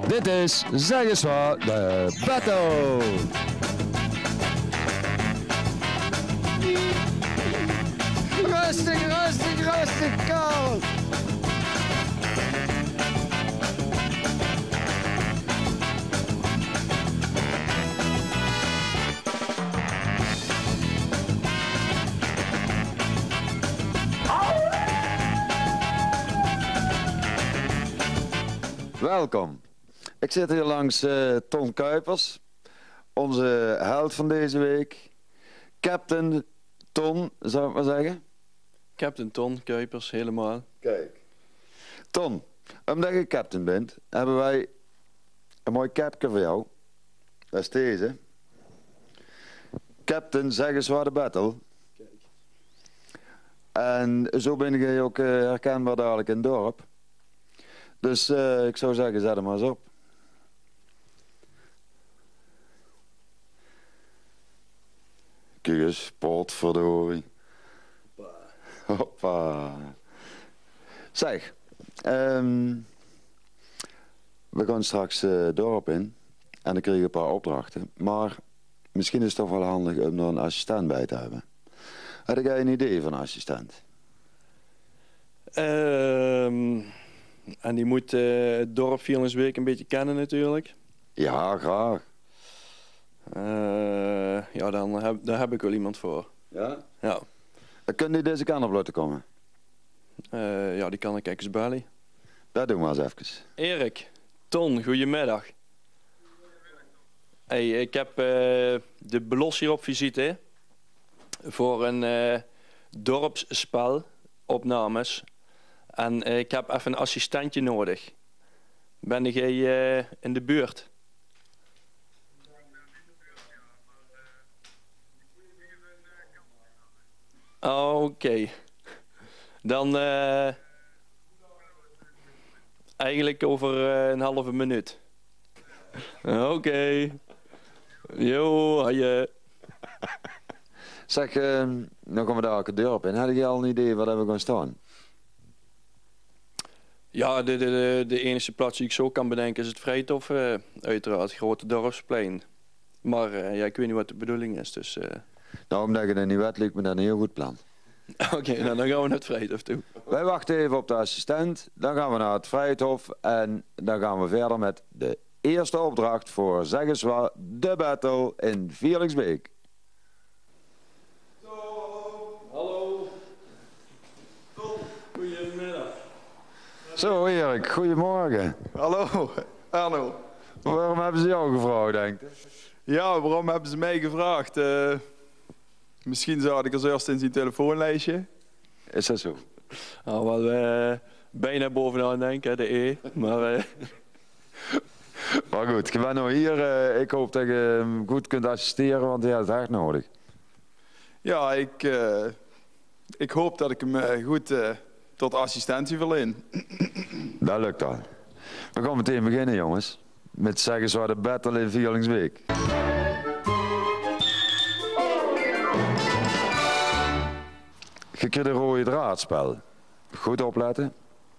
Dit is Zeg eens wat, de battle. Rustig, rustig, rustig, Karl. Welkom. Ik zit hier langs Ton Kuipers, onze held van deze week. Captain Ton, zou ik maar zeggen. Captain Ton Kuipers, helemaal. Kijk. Ton, omdat je captain bent, hebben wij een mooi capje voor jou. Dat is deze. Captain, zeg eens wat de battle. Kijk. En zo ben je ook herkenbaar dadelijk in het dorp. Dus ik zou zeggen, zet hem maar eens op. Kijk eens, potverdorie. Hoppa. Zeg, we gaan straks het dorp in en dan krijg je een paar opdrachten. Maar misschien is het toch wel handig om er een assistent bij te hebben. Had jij een idee van een assistent? En die moet het dorp 4 week een beetje kennen natuurlijk. Ja, graag. Ja, daar heb ik wel iemand voor. Ja? Ja. Dan kun je deze kant op laten komen. Ja, die kan ik eens bellen. Dat doen we eens even. Erik, Ton, goedemiddag. Hey, ik heb de Belos hier op visite voor een dorpsspel, opnames. En ik heb even een assistentje nodig. Ben jij in de buurt? Oké. Dan eigenlijk over een halve minuut. Oké. Jo, haaien. Zeg, dan komen we daar ook het dorp in. Had je al een idee waar we gaan staan? Ja, de enige plaats die ik zo kan bedenken is het Vrijthof, uiteraard, het grote dorpsplein. Maar ja, ik weet niet wat de bedoeling is, dus... Nou, omdat je er niet weet, lijkt me dat een heel goed plan. Oké, nou, dan gaan we naar het Vrijthof toe. Wij wachten even op de assistent, dan gaan we naar het Vrijthof en dan gaan we verder met de eerste opdracht voor Zeg eens wat, de battle in Vierlingsbeek. Hallo. Goedemiddag. Zo Erik, goedemorgen. Hallo, Arno. Waarom hebben ze jou gevraagd, denk je? Ja, waarom hebben ze mij gevraagd? Misschien zat ik als eerst in zijn telefoonlijstje. Is dat zo? Nou, wel bijna bovenaan denken, de E. Maar, Maar goed, je bent nou hier. Ik hoop dat je hem goed kunt assisteren, want hij heeft het echt nodig. Ja, ik hoop dat ik hem goed tot assistentie verleen. Dat lukt al. We gaan meteen beginnen, jongens. Met Zeg eens wat, de battle in Vierlingsbeek. Je krijgt een rode draadspel. Goed opletten.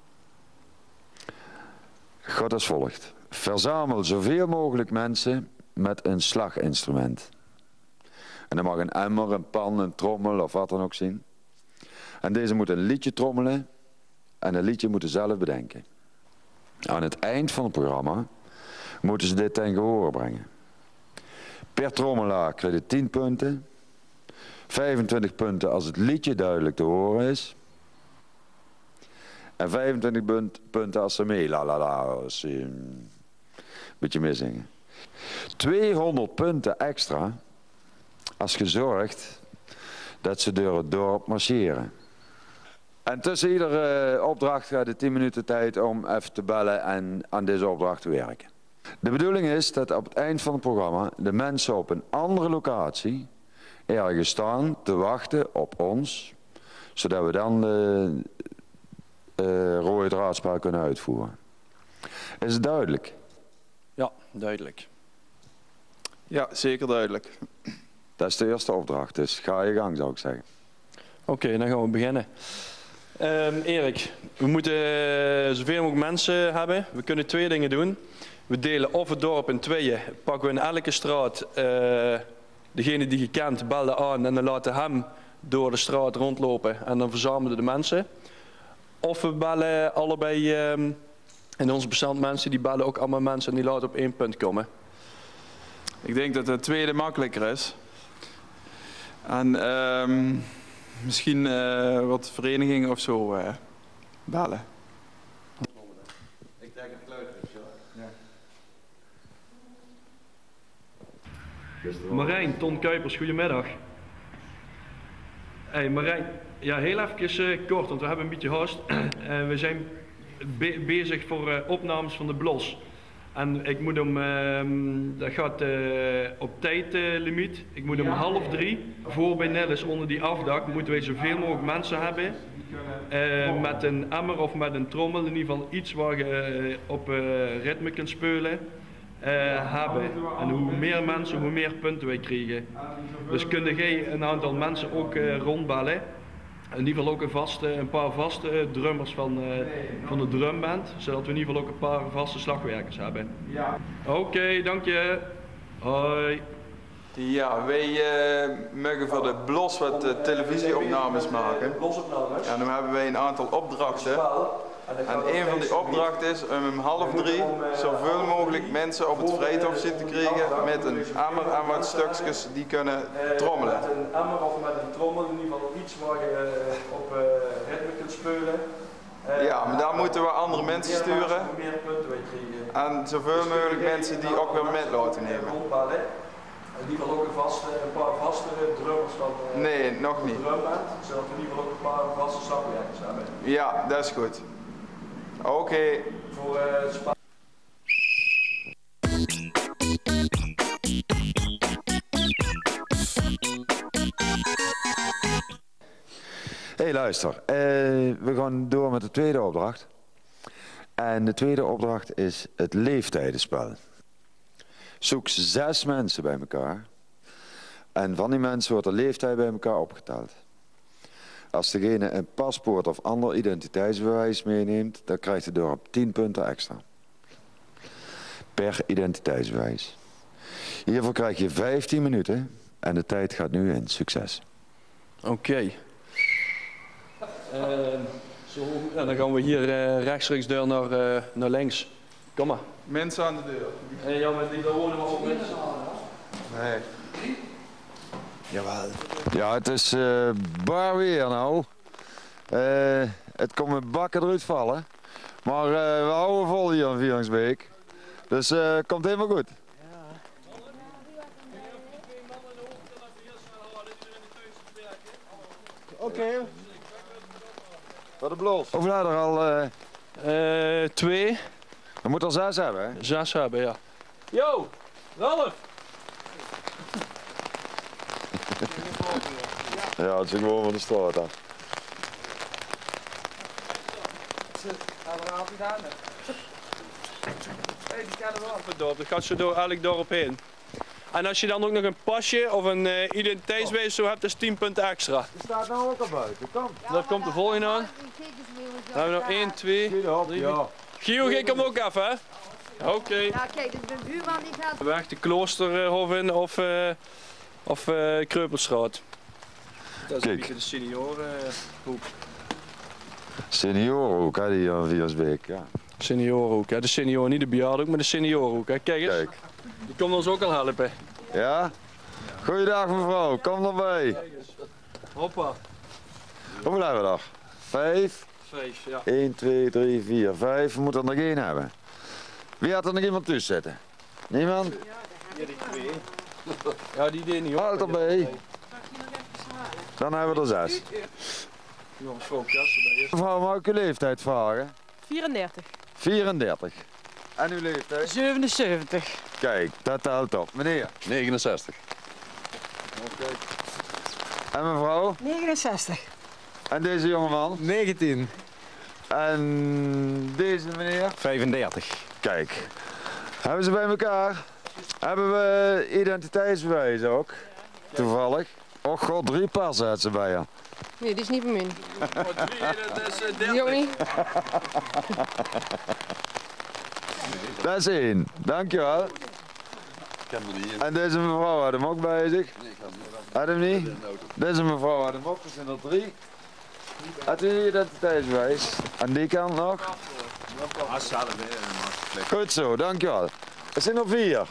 Gaat als volgt. Verzamel zoveel mogelijk mensen met een slaginstrument. En dat mag een emmer, een pan, een trommel of wat dan ook zijn. En deze moeten een liedje trommelen en een liedje moeten zelf bedenken. Aan het eind van het programma moeten ze dit ten gehore brengen. Per trommelaar krijg je 10 punten. 25 punten als het liedje duidelijk te horen is. En 25 punten als ze mee als ze een beetje meezingen. 200 punten extra als je zorgt dat ze door het dorp marcheren. En tussen iedere opdracht gaat je 10 minuten tijd om even te bellen en aan deze opdracht te werken. De bedoeling is dat op het eind van het programma de mensen op een andere locatie ergens staan te wachten op ons, zodat we dan de rode draadspel kunnen uitvoeren. Is het duidelijk? ja, duidelijk. Ja, zeker duidelijk. Dat is de eerste opdracht, dus ga je gang, zou ik zeggen. Oké, dan gaan we beginnen. Erik, we moeten zoveel mogelijk mensen hebben. We kunnen 2 dingen doen. We delen of het dorp in tweeën. Pakken we in elke straat degene die je kent, bellen aan en dan laten hem door de straat rondlopen en dan verzamelen de mensen. Of we bellen allebei, in ons bestand mensen, die bellen ook allemaal mensen en die laten op 1 punt komen. Ik denk dat het tweede makkelijker is. En misschien wat verenigingen of zo bellen. Ik denk het geluid is, ja. Marijn, Ton Kuipers, goedemiddag. Hey Marijn, ja, heel even kort, want we hebben een beetje haast. We zijn bezig voor opnames van de Blos. En ik moet dat gaat op tijdlimiet. Ik moet om 2:30 voor bij Nelles onder die afdak moeten wij zoveel mogelijk mensen hebben. Met een emmer of met een trommel, in ieder geval iets waar je op ritme kunt spelen. Hebben. En hoe meer mensen, hoe meer punten wij krijgen. Dus kun jij een aantal mensen ook rondbellen. In ieder geval ook een paar vaste drummers van de drumband. Zodat we in ieder geval ook een paar vaste slagwerkers hebben. Ja. Oké, dank je. Hoi. Ja, wij mogen voor de Blos wat televisieopnames maken. Ja, dan hebben wij een aantal opdrachten. En een van die opdrachten is om om 2:30 zoveel mogelijk mensen op het Vrijthof zitten krijgen met een emmer en wat stukjes die kunnen trommelen. Met een emmer of met een trommel, in ieder geval iets waar je op ritme kunt spelen. Ja, maar daar moeten we andere mensen sturen. Meer punten wij krijgen. En zoveel mogelijk mensen die ook weer met laten nemen. In ieder geval ook een paar vaste drummers van nee, nog de niet. drumband, zodat we in ieder geval ook een paar vaste slagwerkers hebben. Ja, dat is goed. Oké. Voor Hey, luister. We gaan door met de tweede opdracht. En de tweede opdracht is het leeftijdenspel. Zoek 6 mensen bij elkaar. En van die mensen wordt de leeftijd bij elkaar opgeteld. Als degene een paspoort of ander identiteitsbewijs meeneemt, dan krijgt het dorp 10 punten extra. Per identiteitsbewijs. Hiervoor krijg je 15 minuten en de tijd gaat nu in. Succes. Oké. Ja, dan gaan we hier rechtstreeks deur naar links. Kom maar. Mensen aan de deur. Ja, maar daar wonen we ook mensen. Nee. Jawel. Ja, het is bar weer nou. Het komt met bakken eruit vallen. Maar we houden vol hier in Vierlingsbeek. Dus het komt helemaal goed. Oké. Wat de Blos. Hoeveel er al? 2. We moeten er 6 hebben, hè? 6 hebben, ja. Yo, Ralf! Ja, het is gewoon van de straat af. Dat gaat zo door elk dorp heen. En als je dan ook nog een pasje of een identiteitsbewijs zo hebt, is 10 punten extra. Die staat nou ook al buiten, kom. Daar komt de volgende aan. Dan hebben we nog 1, 2, 3. Ja. Gio, ik hem ook even, hè? Oké. Ja, kijk, dus de buurman die gaat... Weg de Kloosterhof in of Kreupelstraat. Dat is een beetje de seniorenhoek. Seniorenhoek, hè, die aan Viersbeek, ja. Seniorenhoek, hè? De senioren, niet de bejaardenhoek, maar de seniorenhoek. Hè? Kijk eens, Kijk. die komt ons ook al helpen. Ja? Goeiedag mevrouw, kom erbij. Hoppa. Hoeveel hebben we er? 5? 5, ja. 1, 2, 3, 4, 5. We moeten er nog 1 hebben. Wie had er nog iemand tussen zitten? Niemand? Ja, die 2. Ja, die deed niet op. Houd erbij. Dan hebben we er 6. Nog een schoon kasten bij je. Mevrouw, mag ik uw leeftijd vragen? 34. 34. En uw leeftijd? 77. Kijk, dat telt op. Meneer? 69. Oké. En mevrouw? 69. En deze jongeman? 19. En deze meneer? 35. Kijk. Hebben ze bij elkaar? Hebben we identiteitsbewijs ook? Toevallig. Och god, 3 passen had ze bij je. Nee, die is niet bij mij. Oh, 3, dat is 30. Die ook niet? Dat is 1. Dankjewel. En deze mevrouw had hem ook bij zich. Had hem niet? Deze mevrouw had hem ook, er zijn er 3. Had u je identiteitsbewijs? Aan die kant nog? Goed zo, dankjewel. Er zijn er 4.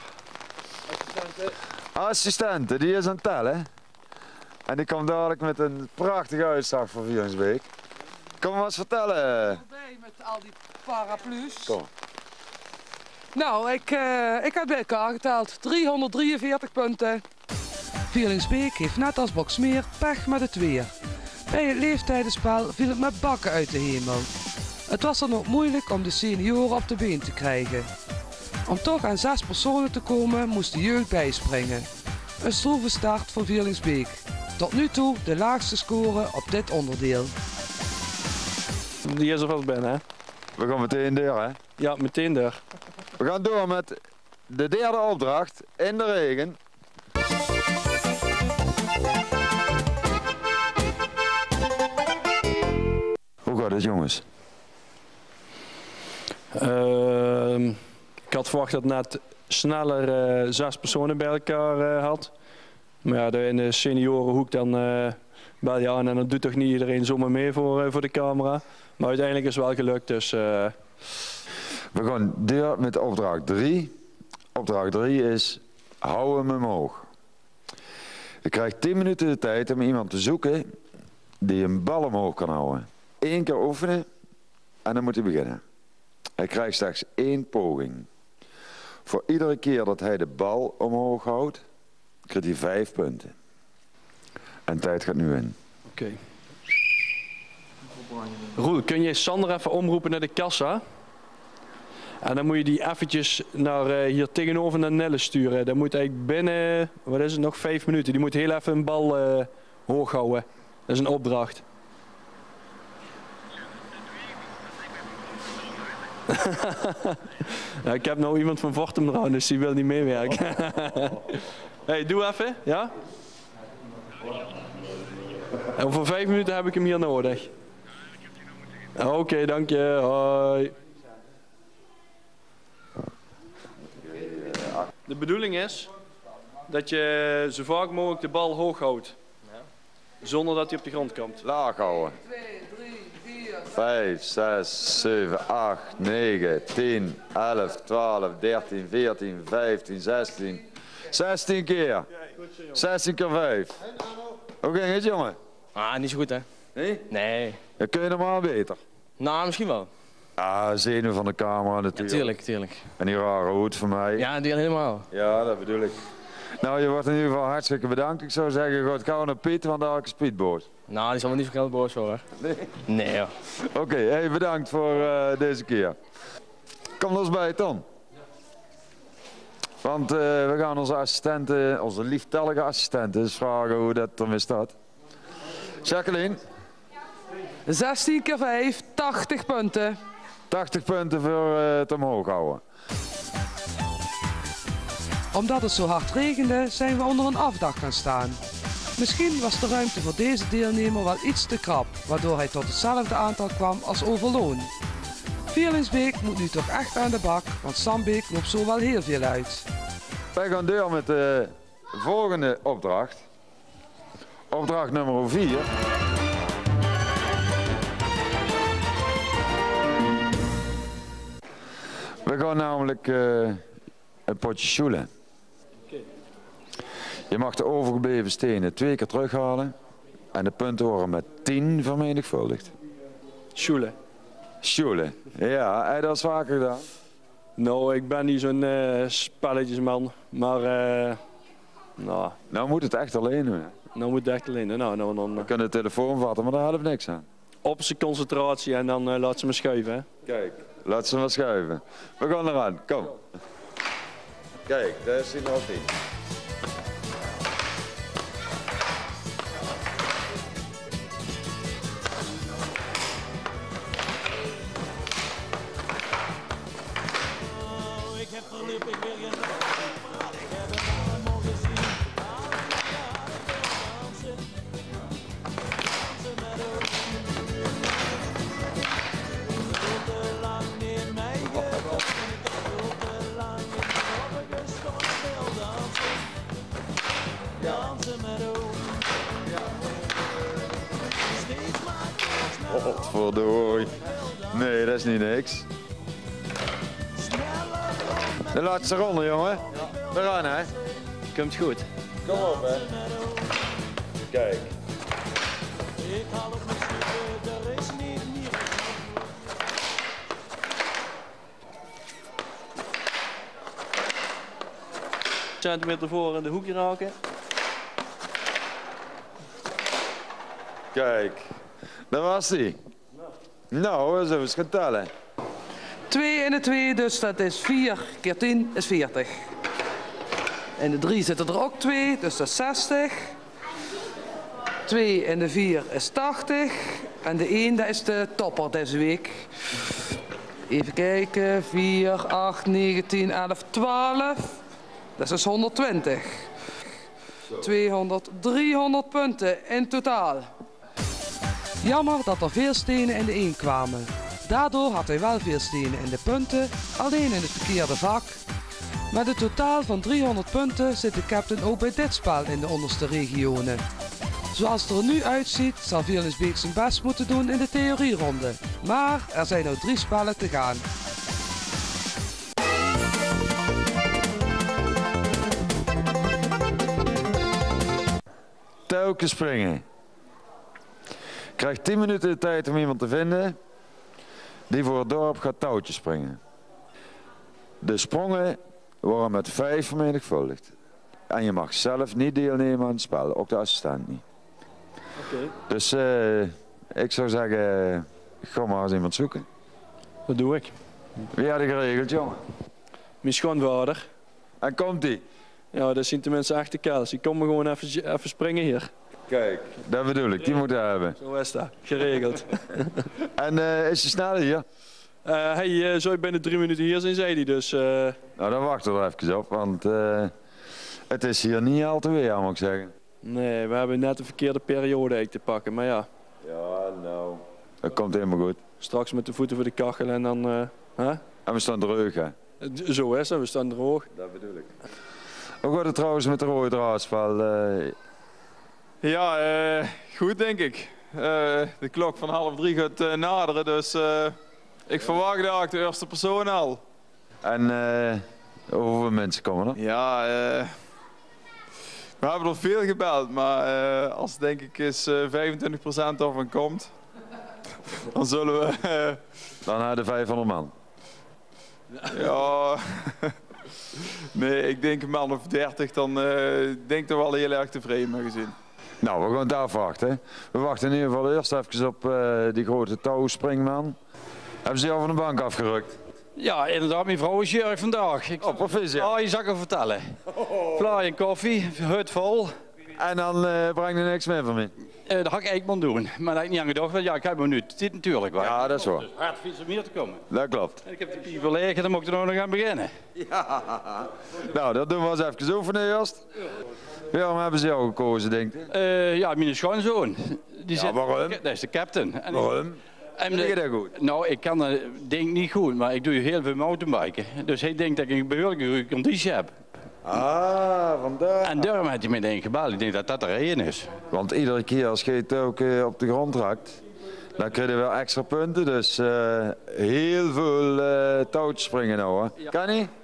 Assistenten, die is aan het tellen. En die komt dadelijk met een prachtige uitslag voor Vierlingsbeek. Kom maar eens vertellen. Met al die paraplu's. Kom. Nou, ik heb bij elkaar geteld 343 punten. Vierlingsbeek heeft net als Boxmeer pech met het weer. Bij het leeftijdenspel viel het met bakken uit de hemel. Het was dan ook moeilijk om de senioren op de been te krijgen. Om toch aan 6 personen te komen moest de jeugd bijspringen. Een stroeve start voor Vierlingsbeek. Tot nu toe de laagste score op dit onderdeel. Die is er vast binnen, hè? We gaan meteen door, hè? Ja, meteen daar. We gaan door met de derde opdracht in de regen. Hoe gaat het, jongens? Ik had verwacht dat het net sneller 6 personen bij elkaar had. Maar ja, in de seniorenhoek dan bel je aan en dan doet toch niet iedereen zomaar mee voor de camera. Maar uiteindelijk is het wel gelukt, dus... We gaan door met opdracht 3. Opdracht 3 is, hou hem omhoog. Je krijgt 10 minuten de tijd om iemand te zoeken die een bal omhoog kan houden. 1 keer oefenen en dan moet hij beginnen. Hij krijgt slechts 1 poging. Voor iedere keer dat hij de bal omhoog houdt, krijgt hij 5 punten. En tijd gaat nu in. Oké. Roel, kun je Sander even omroepen naar de kassa? En dan moet je die eventjes naar hier tegenover naar Nelle sturen. Dan moet eigenlijk binnen, wat is het, nog 5 minuten. Die moet heel even een bal hoog houden. Dat is een opdracht. Ja, ik heb nou iemand van Vortem eraan, dus die wil niet meewerken. Hey, doe even, ja? En over 5 minuten heb ik hem hier nodig. Oké, dank je. Hoi. De bedoeling is dat je zo vaak mogelijk de bal hoog houdt. Zonder dat hij op de grond komt. Laag houden. 2, 3, 4, 5, 6, 7, 8, 9, 10, 11, 12, 13, 14, 15, 16. 16 keer. 16 keer 5. Hoe ging het, jongen? Ah, niet zo goed, hè? Nee? Nee. Ja, kun je normaal beter? Nou, misschien wel. Ah, zenuw van de camera natuurlijk. Tuurlijk. En die rare hoed van mij. Ja, die helemaal. Ja, dat bedoel ik. Nou, je wordt in ieder geval hartstikke bedankt. Ik zou zeggen, goed, gauw naar Piet, want daar heb ik een speedboot. Nou, die zal wel niet zo geld boos hoor. Nee? Nee, joh. Oké, hey, bedankt voor deze keer. Kom er eens bij, Ton. Want we gaan onze assistenten, onze lieftallige assistenten, eens vragen hoe dat ermee staat. Jacqueline? 16 keer 5, 80 punten. 80 punten voor het omhoog houden. Omdat het zo hard regende, zijn we onder een afdak gaan staan. Misschien was de ruimte voor deze deelnemer wel iets te krap, waardoor hij tot hetzelfde aantal kwam als Overloon. Vierlingsbeek moet nu toch echt aan de bak, want Sambeek loopt zo wel heel veel uit. Wij gaan door met de volgende opdracht. Opdracht nummer 4. We gaan namelijk een potje sjoelen. Je mag de overgebleven stenen 2 keer terughalen en de punten worden met 10 vermenigvuldigd. Sjoelen. Sjoelen, ja, heb je dat vaker gedaan? Nou, ik ben niet zo'n spelletjesman, maar nou, Nou moet het echt alleen doen. Hè. nou moet het echt alleen. Nou, dan We kunnen de telefoon vatten, maar daar helpt niks aan. op zijn concentratie en dan laat ze me schuiven. Hè? Kijk, laat ze maar schuiven. We gaan eraan, kom. Kijk, daar is hij nog niet. Ik heb voorlopig weer geen praat. Ik heb hem allemaal gezien. Dansen met ons. Veel te lang in mij gedacht. En ik heb veel te Godverdorie. Nee, dat is niet niks. De laatste ronde, jongen. We gaan, hè. Komt goed. Kom op, hè. Kijk. Ik haal het misschien, er is niet meer. Centimeter voor in de hoekje raken. Kijk. Dat was die. Nou, eens even gaan tellen. 2 in de 2, dus dat is 4 keer 10 is 40. In de 3 zitten er ook 2, dus dat is 60. 2 in de 4 is 80. En de 1, dat is de topper deze week. Even kijken, 4, 8, 9, 10, 11, 12. Dat is 120. 200, 300 punten in totaal. Jammer dat er veel stenen in de 1 kwamen. Daardoor had hij wel veel stenen in de punten, alleen in het verkeerde vak. Met een totaal van 300 punten zit de captain ook bij dit spel in de onderste regionen. Zoals het er nu uitziet zal Veerlingsbeek zijn best moeten doen in de theorieronde. Maar er zijn nog 3 spellen te gaan. Telkens springen. Krijgt 10 minuten de tijd om iemand te vinden die voor het dorp gaat touwtjes springen. De sprongen worden met 5 vermenigvuldigd. En je mag zelf niet deelnemen aan het spel, ook de assistent niet. Oké. Dus ik zou zeggen, ga maar eens iemand zoeken. Dat doe ik. Wie had ik geregeld, jongen? Mijn schoonvader. En komt die? Ja, dat zien tenminste echt de kels. Ik kom maar gewoon even springen hier. Kijk, dat bedoel ik, die moet hij hebben. Zo is dat. Geregeld. En is je snel hier? Hij zou binnen 3 minuten hier zijn, zei hij. Dus, Nou, dan wachten we even op, want het is hier niet al te weer, moet ik zeggen. nee, we hebben net de verkeerde periode eigenlijk te pakken. Maar ja, Ja, nou. Dat komt helemaal goed. straks met de voeten voor de kachel en dan... hè? En we staan droog, hè? Zo is het, we staan droog. Dat bedoel ik. Hoe gaat het trouwens met de rode draadspel? Ja, goed denk ik. De klok van 2:30 gaat naderen, dus ik verwacht eigenlijk de eerste persoon al. En hoeveel mensen komen er? Ja, we hebben er veel gebeld, maar als denk ik eens 25% ervan komt, dan zullen we... Dan naar de 500 man. ja, nee, ik denk een man of 30, dan denk ik er wel heel erg tevreden mee gezien. Nou, we gaan het afwachten. We wachten in ieder geval eerst even op die grote touwspringman. Hebben ze jou van de bank afgerukt? Ja, inderdaad, mijn vrouw is jarig vandaag. Oh, proficiat. Oh, je zal ik even vertellen. Vlaai en koffie, hut vol. En dan breng je niks meer van me. Dat had ik eigenlijk moeten doen. Maar dat heb ik niet aan gedacht, want ja, ik heb een minuut. Dit natuurlijk wel. Ja, dat is waar. Dus hard fietsen om hier te komen. Dat klopt. En ik heb de pieper liggen, dan moet ik er nog aan beginnen. Nou, dat doen we eens even oefenen eerst. Waarom hebben ze jou gekozen, denk ik? Ja, mijn schoonzoon. Die Ja, zit, waarom? Dat is de captain. En Waarom? en Vind je dat goed? Nou, ik kan dat denk niet goed, maar ik doe heel veel mountainbiken. Dus hij denkt dat ik een behoorlijke goede conditie heb. Ah, vandaar. En daarom heeft hij me denk gebeld. Ik denk dat dat er één is. Want iedere keer als je het ook op de grond raakt, dan krijg je wel extra punten. Dus heel veel touwtjes springen nou, hè. Ja. Kan niet?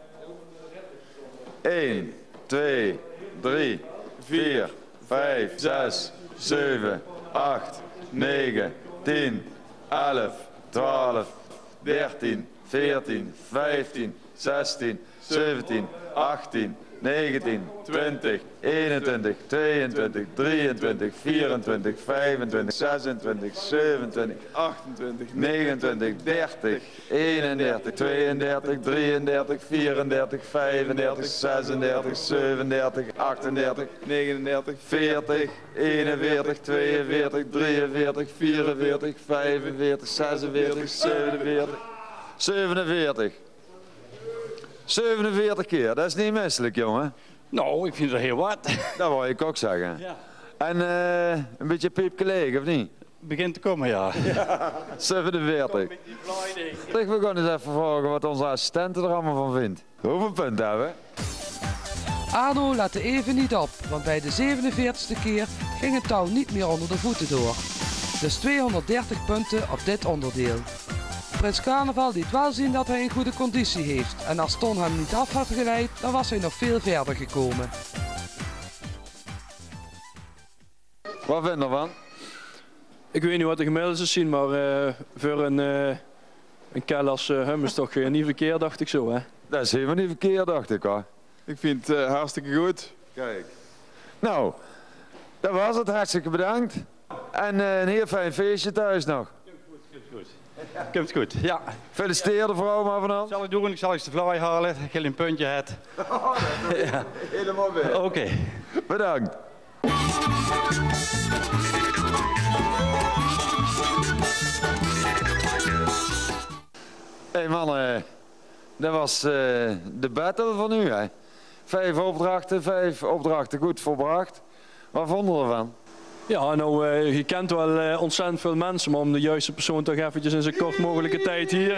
1, 2, 3, 4, 5, 6, 7, 8, 9, 10, 11, 12, 13, 14, 15, 16, 17, 18, 19, 20, 21, 22, 23, 24, 25, 26, 27, 28, 29, 30, 31, 32, 33, 34, 35, 36, 37, 38, 39, 40, 41, 42, 43, 44, 45, 46, 47, 47. 47 keer, dat is niet menselijk, jongen. Nou, ik vind het heel wat. Dat wou ik ook zeggen. Ja. En een beetje piepje leeg, of niet? Begint te komen, ja. 47. We gaan eens even vragen wat onze assistent er allemaal van vindt. Hoeveel punten hebben we? Arno lette even niet op, want bij de 47e keer ging het touw niet meer onder de voeten door. Dus 230 punten op dit onderdeel. Prins Carnaval liet wel zien dat hij een goede conditie heeft. En als Ton hem niet af had geleid, dan was hij nog veel verder gekomen. Wat vind je ervan? Ik weet niet wat de gemiddeldes zien, maar voor een kel als hem is toch niet verkeerd, dacht ik zo. Hè? Dat is helemaal niet verkeerd, dacht ik hoor. Ik vind het hartstikke goed. Kijk. Nou, dat was het. Hartstikke bedankt. En een heel fijn feestje thuis nog. Komt goed, ja. Feliciteer de vrouw maar vanaf. Zal ik doen, ik zal eens de fly halen, dat je een puntje hebt. Ja. Helemaal weer. Oké. Bedankt. Hey mannen, dat was de battle van u hè. 5 opdrachten goed volbracht. Wat vonden we ervan? Ja, nou, je kent wel ontzettend veel mensen, maar om de juiste persoon toch eventjes in zo kort mogelijke tijd hier...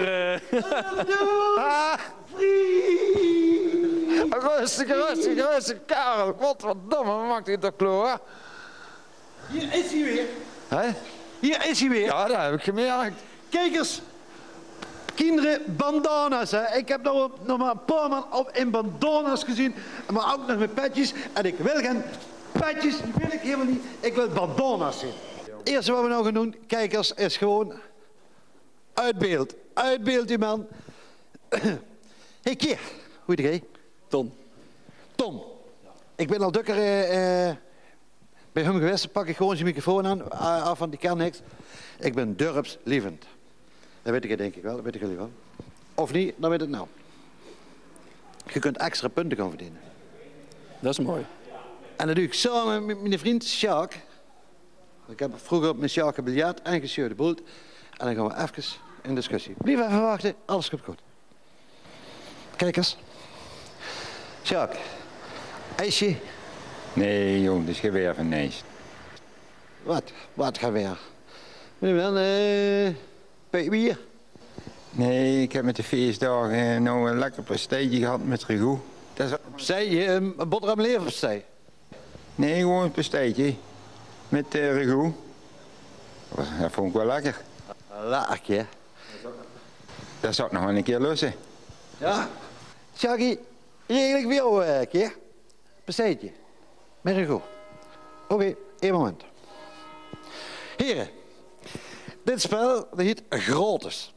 Rustig, Karel. Godverdomme, wat maakt u toch kloor? Hier is hij weer. Hè? Hier is hij weer. Ja, dat heb ik gemerkt. Kijkers, kinderen, bandana's. Hè. Ik heb nog maar een paar man in bandana's gezien, maar ook nog met petjes. En ik wil geen petjes, die wil ik helemaal niet. Ik wil bandana's zien. Het eerste wat we nou gaan doen, kijkers, is gewoon uitbeeld. Uitbeeld die man. Hey Keer, hoe heet jij? Ton. Tom. Ik ben al dukker bij hem geweest. Pak ik gewoon zijn microfoon aan, af van die kan niks. Ik ben dorpslievend. Dat weet ik denk ik wel, dat weten jullie wel. Of niet, dan weet het nou. Je kunt extra punten gaan verdienen. Dat is mooi. En dat doe ik samen met mijn vriend Sjaak. Ik heb vroeger met Sjaak gebiljart en gescheurde boelt. En dan gaan we even in discussie. Blijf even wachten, alles komt goed. Kijkers. Sjaak, ijsje? Nee, jong, dat is geweer van Nijs. Wat geweer? Meneer, bier? Nee, ik heb met de feestdagen nou een lekker pasteitje gehad met ragout. Dat is... Zij, een boterham leverpastei? Nee, gewoon een pasteitje met ragout. Dat vond ik wel lekker. Lekker. Dat zou ik nog wel een keer lussen. Ja? Sjaki, regel ik voor jou een keer. Pasteitje. Met ragout. Oké, één moment. Heren, dit spel dat heet Grotes.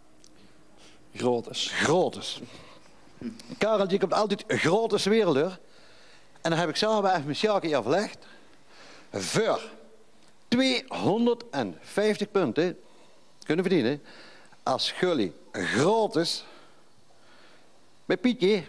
Grotes. Kareltje komt altijd Grotes wereld door. En dan heb ik samen even met Sjaki afgelegd. Voor 250 punten kunnen verdienen als jullie Grotes bij Pietje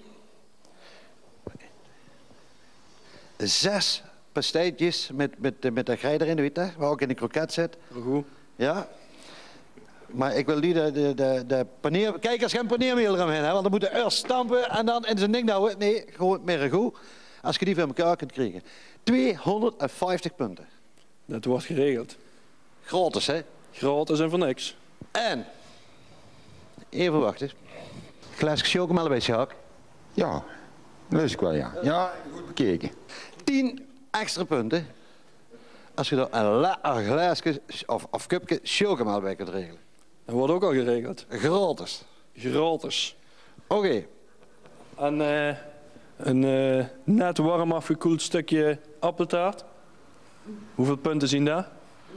6 pasteitjes met de grij erin, weet je, waar ook in de kroket zit. Goed. Ja. Maar ik wil niet de paneer... Kijk, als geen paneermeel eromheen, hè, want dan moet je eerst stampen en dan in zijn ding houden. Nee, gewoon met ragout. Als je die voor elkaar kunt krijgen. 250 punten. Dat wordt geregeld. Gratis, hè? Gratis en voor niks. En, even wachten. Glaasje chocomel bij Sjaak. Ja, lust ik wel, ja. Ja, goed bekeken. 10 extra punten. Als je er een lekker glaasje of cupje chocomel bij kunt regelen. Dat wordt ook al geregeld. Gratis. Oké. Okay. En een net warm afgekoeld stukje appeltaart. Hoeveel punten zien daar?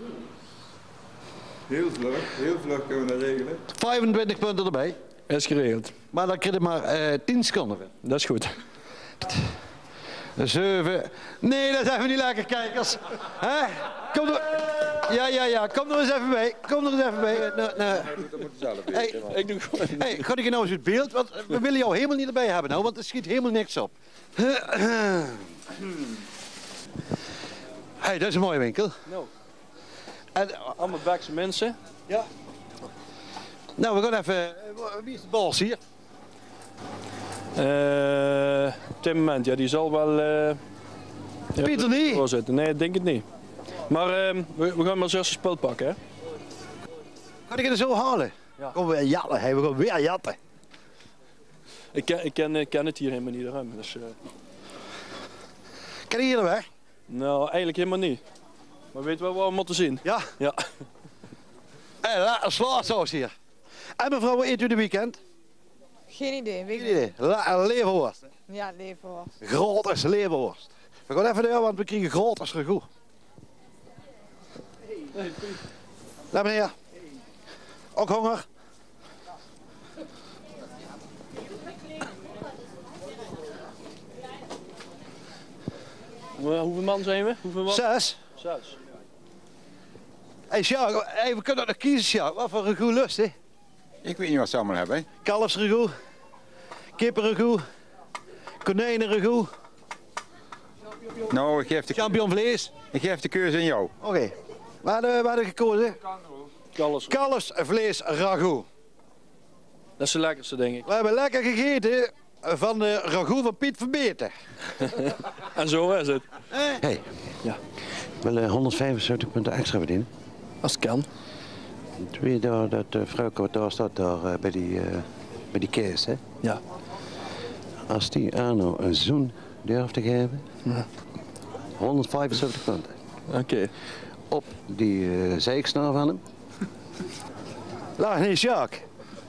Heel vlug kunnen we dat regelen. 25 punten erbij. Is geregeld. Maar dan krijg je maar 10 seconden. Dat is goed. 7. Nee, dat zijn we niet lekker, kijkers. Hè? Kom er... Ja. Kom er eens even bij. Dat moet zelf weten. Hey, ik doe gewoon... Hey, ga ik nou eens het beeld? Want we willen jou helemaal niet erbij hebben, nou, want er schiet helemaal niks op. Hey, dat is een mooie winkel. Nou. En, allemaal Bekse mensen. Ja. Nou, we gaan even... Wie is de baas hier? Op dit moment, ja, die zal wel... Pieter niet? Voorzitten. Nee, ik denk het niet. Maar we gaan maar eens eerst een spul pakken, hè? Kan ik het zo halen? Ja. Kom weer jatten, we gaan weer jatten. Ik ken het hier helemaal niet eruit. Dus, Ken je hier de weg? Nou, eigenlijk helemaal niet. Maar weet wel wat we moeten zien. Ja? Ja. Lekker slaasaus hier. En mevrouw, wat eet u de weekend? Geen idee. Weet Geen idee. Lekker leverworst. Ja, leverworst. Groters leverworst. We gaan even door, want we krijgen groters ragout. Daar meneer. Ook honger? Hoeveel man zijn we? Hoeveel man? 6. 6. Hey Sjaak, hey, we kunnen nog kiezen Sjaak. Wat voor ragout lust, hè? Ik weet niet wat ze allemaal hebben. Kalfsragout, kippenragout, konijnenragout, Nou, ik geef de, champignonvlees. ik geef de keuze aan jou. Oké. Waar hadden we gekozen? Kalfs. Kalfsvlees ragout. Dat is de lekkerste, denk ik. We hebben lekker gegeten van de ragout van Piet Verbeten. En zo is het. Hey. Ja. Ik wil 175 punten extra verdienen. Als het kan. Twee daar, dat vrouwtje daar staat daar bij die kees, hè? Ja. Als die Arno een zoen durft te geven, 175 punten. Oké. Op die zeiksnaar van hem. Laag niet, Jacques.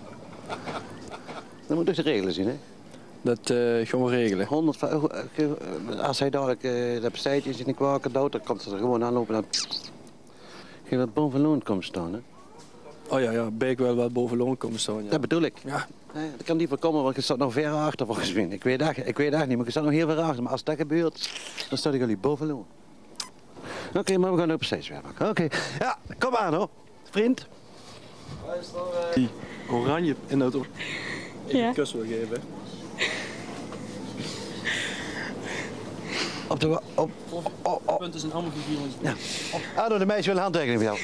Dat moet dus de regelen zien, hè? Dat gaan we regelen. 100, als hij dadelijk dat besteedje is in de kwaken dood, dan komt ze er gewoon aanlopen en dan geen wat bovenloon komt staan, hè? Oh ja, ben ik wel wat bovenloon komen staan. Ja. Dat bedoel ik. Ja. Dat kan niet voorkomen, want je staat nog ver achter volgens mij. Ik weet echt niet, maar je staat nog heel ver achter. Maar als dat gebeurt, dan staat ik jullie bovenloon. Oké, maar we gaan op steeds weer maken. Oké, ja, kom aan hoor, vriend. Die oranje in het Ja. een kus wil geven. Op de... Punten zijn allemaal gegevens. Ja. Arno, de meisje wil een handtekening van jou.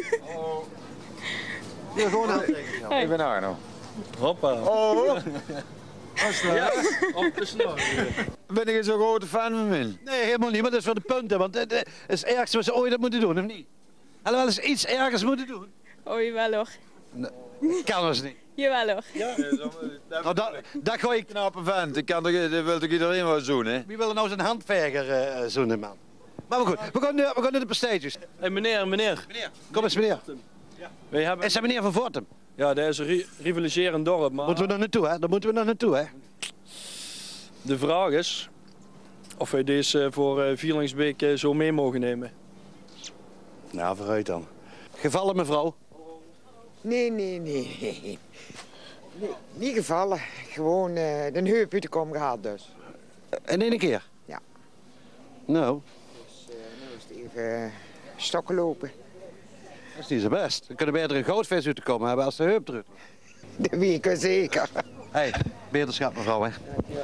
Ja, gewoon een handtekening van jou. Ik ben Arno. Hoppa. Oh, Ja, op de snor. Ben ik een zo'n grote fan van mij? Nee, helemaal niet, maar dat is voor de punten. Want het is het ergste wat ze ooit moeten doen, of niet? Hadden we wel eens iets ergers moeten doen? Oh, jawel hoor. Kan ons niet. Jawel hoor. Nou, dat gooi ik... Knappe vent, dat wil toch iedereen wel doen, hè? Wie wil er nou zijn handverger zoenen, man? Maar goed, we gaan naar de prestaties. Hey, meneer. Meneer, kom eens meneer. Wij hebben... Is dat meneer van Vortem? Ja, dat is een rivaliserend dorp, maar Moeten we nog naartoe, hè? Daar moeten we nog naartoe, hè? de vraag is of wij deze voor Vierlingsbeek zo mee mogen nemen. Nou, vooruit dan. Gevallen, mevrouw? Nee. Nee, niet gevallen. Gewoon de heup uit de kom gehad dus. In één keer? Ja. Nou, Dus nu is het even stokken lopen. dat is niet zo best. We kunnen beter een goudvis uit te komen hebben als de heup eruit. Dat weet ik zeker. Hé, beterschap mevrouw, hè?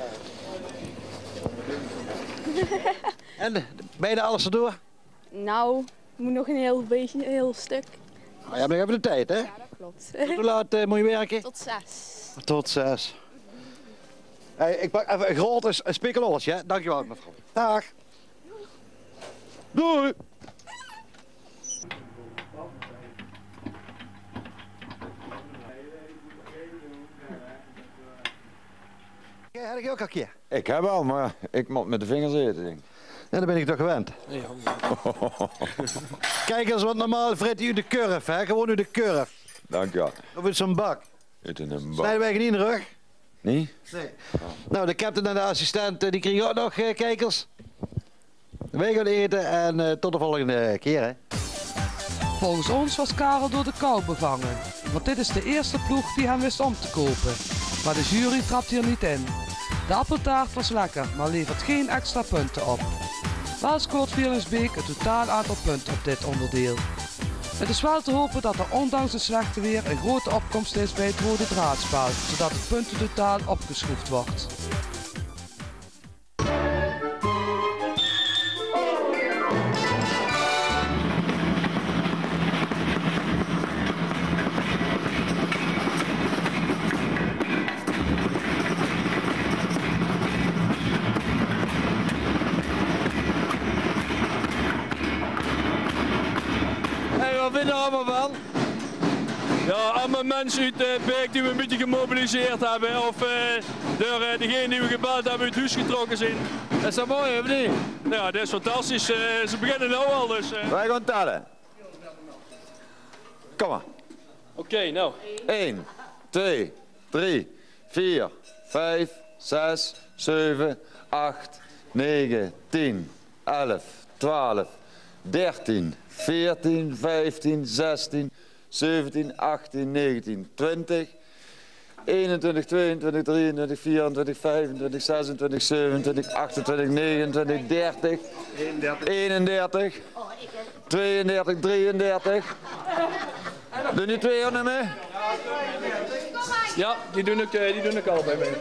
En, ben je alles erdoor? Nou, moet nog een heel stuk. Nou, ja, maar we hebben de tijd, hè? Ja, dat klopt. Hoe laat moet je werken? Tot 6. Tot 6. Hey, ik pak even een groot spikkelolletje, hè? Dankjewel, mevrouw. Dag. Doei. Heb ik ook al een keer? Ik heb wel, maar ik moet met de vingers eten, denk ik. Ja, dan ben ik toch gewend. Ja. Kijk eens, wat normaal frit u de kurf, hè? Gewoon u de kurf. Dank je. Of uit zo'n bak. Uit een bak. Snijden wij niet in de rug? Nee? Nee. Nou, de captain en de assistent, die kregen ook nog kijkers. Wij gaan eten en tot de volgende keer, hè. Volgens ons was Karel door de kou bevangen. Want dit is de eerste ploeg die hem wist om te kopen. Maar de jury trapt hier niet in. De appeltaart was lekker, maar levert geen extra punten op. Wel scoort Vierlingsbeek het totaal aantal punten op dit onderdeel. Het is wel te hopen dat er ondanks het slechte weer een grote opkomst is bij het rode draadspel, zodat het puntentotaal opgeschroefd wordt. Wat vinden we allemaal van? Ja, allemaal mensen uit Beek die we een beetje gemobiliseerd hebben. Of door degene die we gebeld hebben uit het huis getrokken zijn. Is dat mooi, of niet? Ja, dat is fantastisch. Ze beginnen nou al, dus... Wij gaan tellen. Kom maar. Oké, nou. 1, 2, 3, 4, 5, 6, 7, 8, 9, 10, 11, 12, 13, 14, 15, 16, 17, 18, 19, 20, 21, 22, 23, 24, 25, 26, 27, 28, 29, 30, 31, 32, 33. Doen die twee ook niet mee? Ja, die doen ook allebei mee.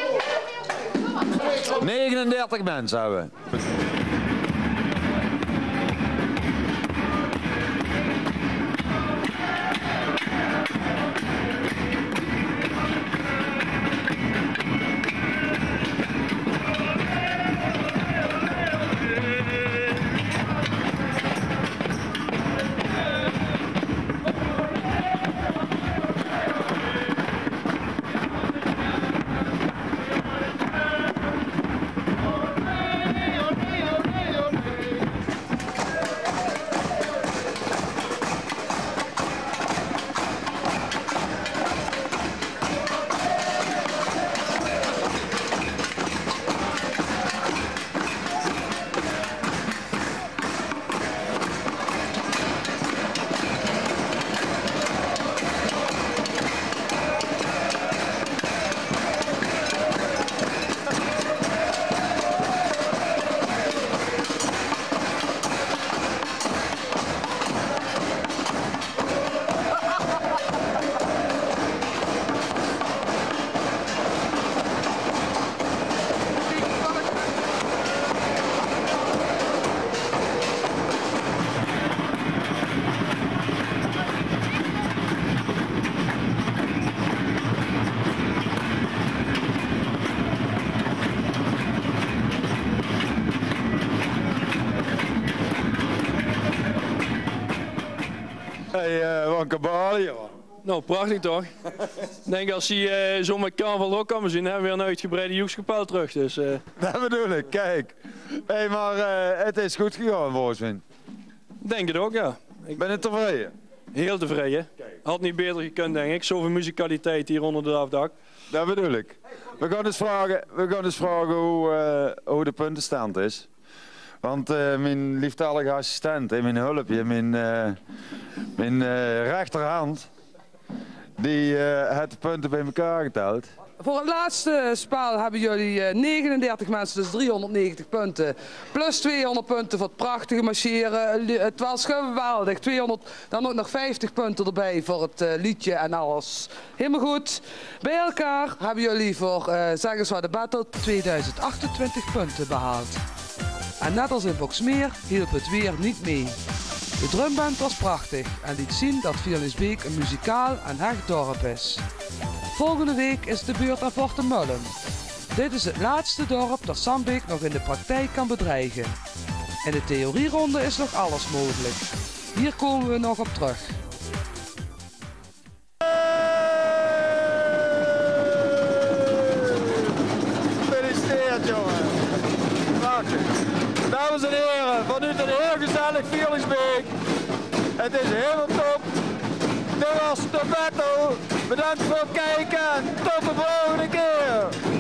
39 mensen hebben we. Hey, wat een kabaal, joh. Nou, prachtig toch? Ik denk als hij zo met carnaval ook kan zien, hebben we weer een uitgebreide Joekskapel terug. Dus, Dat bedoel ik, kijk. Hey, maar het is goed gegaan volgens mij. Denk het ook, ja. Ik ben tevreden. Heel tevreden. Had niet beter gekund, denk ik. Zoveel muzikaliteit hier onder de afdak. Dat bedoel ik. We gaan eens vragen hoe de puntenstand is. Want mijn lieftallige assistent, mijn hulpje, mijn rechterhand, die heeft de punten bij elkaar geteld. Voor het laatste spel hebben jullie 39 mensen, dus 390 punten. Plus 200 punten voor het prachtige marcheren. Het was geweldig. 200, dan ook nog 50 punten erbij voor het liedje en alles. Helemaal goed. Bij elkaar hebben jullie voor Zeg eens wat de battle 2028 punten behaald. En net als in Boxmeer hielp het weer niet mee. De drumband was prachtig en liet zien dat Vierlingsbeek een muzikaal en hecht dorp is. Volgende week is de beurt aan Fortemullen. Dit is het laatste dorp dat Sambeek nog in de praktijk kan bedreigen. In de theorieronde is nog alles mogelijk. Hier komen we nog op terug. Gefeliciteerd, jongen. Prachtig. Dames en heren, van nu een heel gezellig Vierlingsbeek. Het is helemaal top. Dit was de battle. Bedankt voor het kijken en tot de volgende keer.